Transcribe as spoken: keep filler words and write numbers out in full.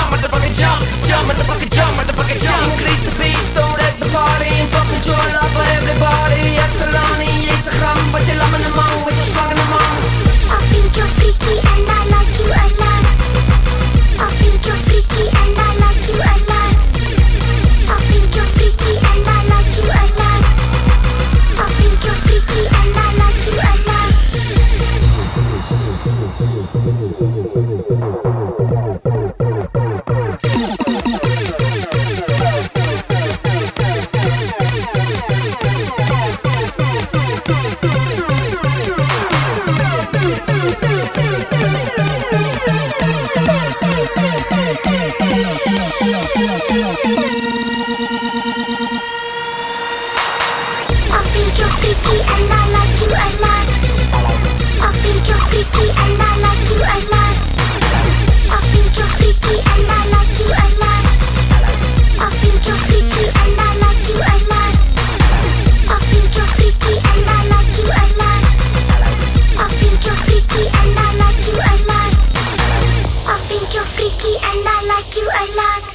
jump, motherfucking jump, jump, motherfucking jump, motherfucking jump. Increase the beats, don't let the party. Fucking joy love for everybody. Excelani, Instagram, but you love in the mouth with your slug in the mouth. I think you're freaky and I like you a lot. I think you're freaky and I like you a lot. I think you're freaky and I like you a lot. I think you're freaky and I like you a lot. Freaky and I like you a lot. I think you're freaky and I like you a lot. I think you're freaky and I like you a lot. I think you're freaky and I like you a lot. I think you're freaky and I like you a lot. I think you're freaky and I like you a lot. I think you're freaky and I like you a lot.